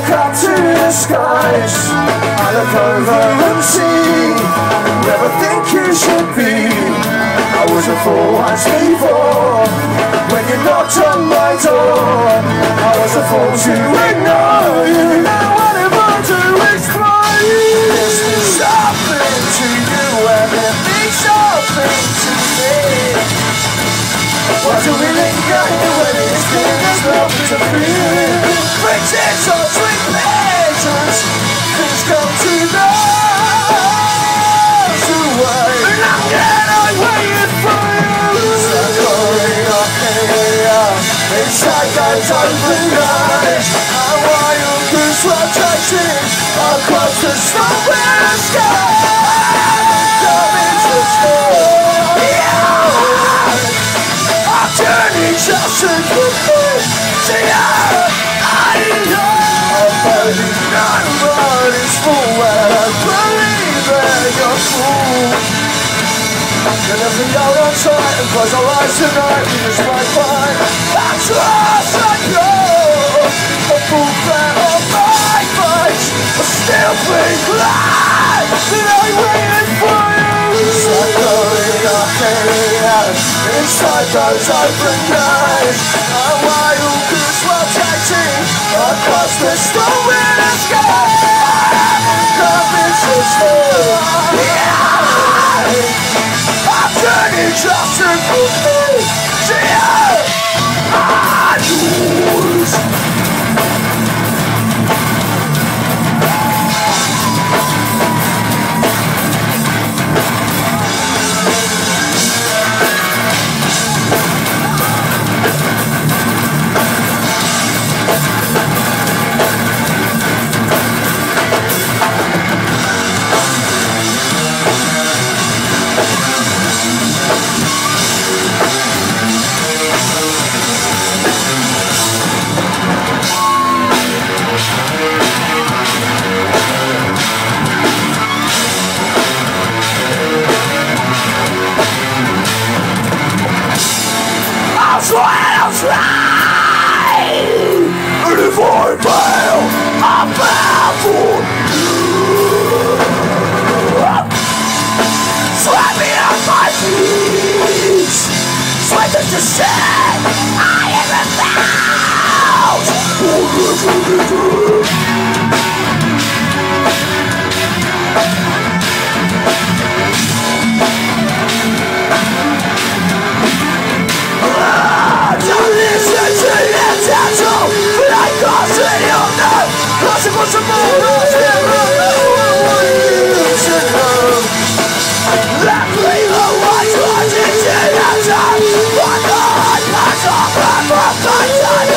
look up to the skies, I look over and see never think you should be. I was a fool once before, when you knocked on my door. I was a fool to ignore you. Now what am I to explain? This means something to you and it means something to me. Why do we linger here when it's clear there's nothing to fear? Bridges or sweet pleasures, things come to those who wait. And I'm getting waiting for you. Saccharine Arcadia, inside those open eyes, and wild goose rotating across the snowy sky. Coming to stay, our journey just to complete. See ya, I know. I'm burning nobody's fool, and I believe that you're fool. And if we go on tight and close our eyes tonight, we just might find I trust I know. A full fan of my face, I still think life, and I'm waiting for you. Saccharine Arcadia, inside those open eyes, a wild goose rotating across the stormy sky. Coming to stay, I'm turning just to complete. See ya, I lose. I'll try, and if I fail, I'll fail for you. Sweat me off my feet, sweat us to say I am about. What's a more that flavor was running to the top. One God, that's all but my time.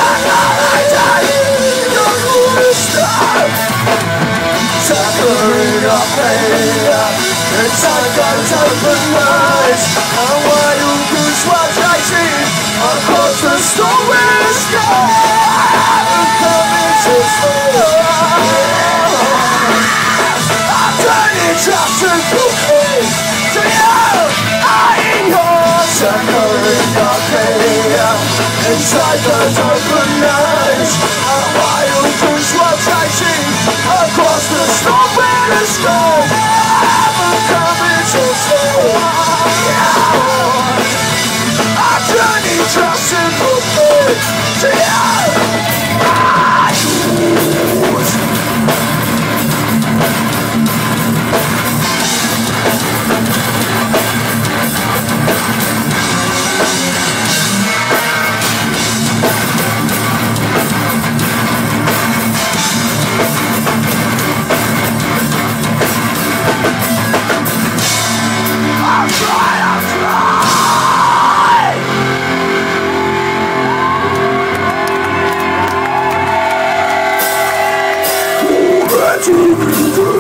Don't want to stop. Saccharine Arcadia, inside those open eyes, a wild goose rotating across the stormy sky. Coming to stay. Just to complete, to you, I know. Saccharine Arcadia, inside those open eyes, a wild goose rotating across the stormy sky. I'm coming to stay. Our journey just to complete, to you, I lose. To